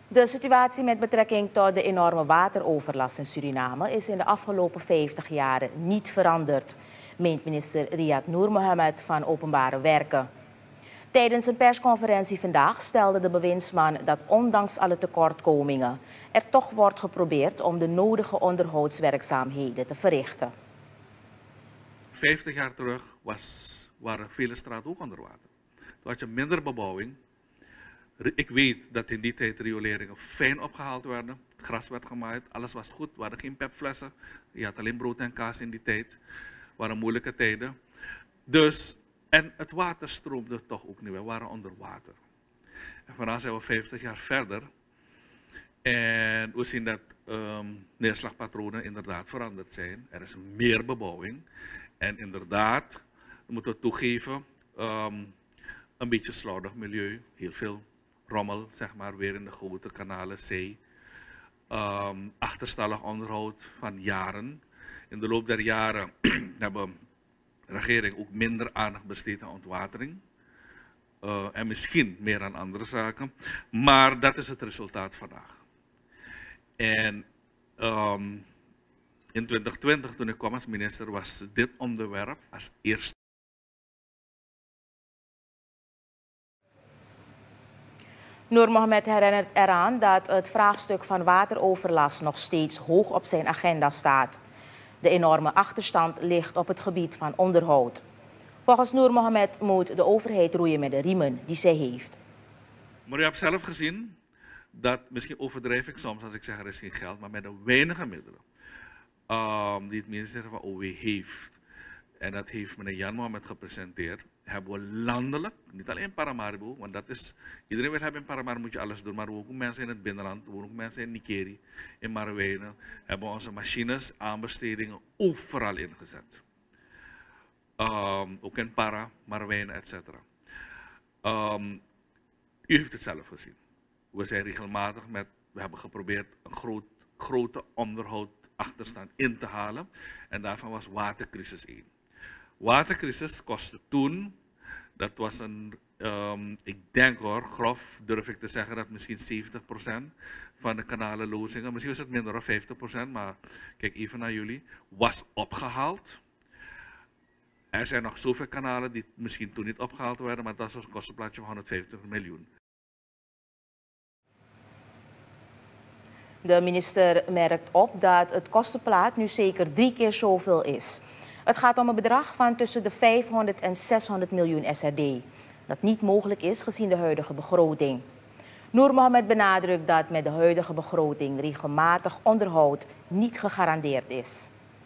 De situatie met betrekking tot de enorme wateroverlast in Suriname is in de afgelopen 50 jaren niet veranderd, meent minister Riyad Noor Mohammed van Openbare Werken. Tijdens een persconferentie vandaag stelde de bewindsman dat ondanks alle tekortkomingen er toch wordt geprobeerd om de nodige onderhoudswerkzaamheden te verrichten. 50 jaar terug waren vele straten ook onder water. Toen had je minder bebouwing. Ik weet dat in die tijd rioleringen fijn opgehaald werden. Het gras werd gemaaid, alles was goed. We hadden geen pepflessen. Je had alleen brood en kaas in die tijd. Het waren moeilijke tijden. Dus, en het water stroomde toch ook niet. We waren onder water. En vandaag zijn we 50 jaar verder. En we zien dat neerslagpatronen inderdaad veranderd zijn. Er is meer bebouwing. En inderdaad, we moeten toegeven, een beetje slordig milieu. Heel veel rommel, zeg maar, weer in de grote kanalen, zee. Achterstallig onderhoud van jaren. In de loop der jaren hebben de regering ook minder aandacht besteed aan ontwatering. En misschien meer aan andere zaken. Maar dat is het resultaat vandaag. En in 2020, toen ik kwam als minister, was dit onderwerp als eerste. Noor Mohammed herinnert eraan dat het vraagstuk van wateroverlast nog steeds hoog op zijn agenda staat. De enorme achterstand ligt op het gebied van onderhoud. Volgens Noor Mohammed moet de overheid roeien met de riemen die zij heeft. Maar u hebt zelf gezien dat, misschien overdrijf ik soms als ik zeg er is geen geld, maar met de weinige middelen die het ministerie van OW heeft, en dat heeft meneer Jan Mohammed gepresenteerd, hebben we landelijk, niet alleen in Paramaribo, want dat is, iedereen wil hebben in Paramaribo moet je alles doen, maar we ook mensen in het binnenland, we ook mensen in Nikeri, in Marwijnen, hebben we onze machines, aanbestedingen overal ingezet. Ook in Para, Marwijnen, etc. U heeft het zelf gezien. We zijn regelmatig we hebben geprobeerd een grote onderhoudachterstand in te halen en daarvan was watercrisis 1. Watercrisis kostte toen, dat was ik denk hoor, grof durf ik te zeggen dat misschien 70% van de kanalenlozingen, misschien was het minder dan 50%, maar kijk even naar jullie, was opgehaald. Er zijn nog zoveel kanalen die misschien toen niet opgehaald werden, maar dat was een kostenplaatje van 150 miljoen. De minister merkt op dat het kostenplaat nu zeker 3 keer zoveel is. Het gaat om een bedrag van tussen de 500 en 600 miljoen SRD. Dat niet mogelijk is gezien de huidige begroting. Noor Mohammed benadrukt dat met de huidige begroting regelmatig onderhoud niet gegarandeerd is.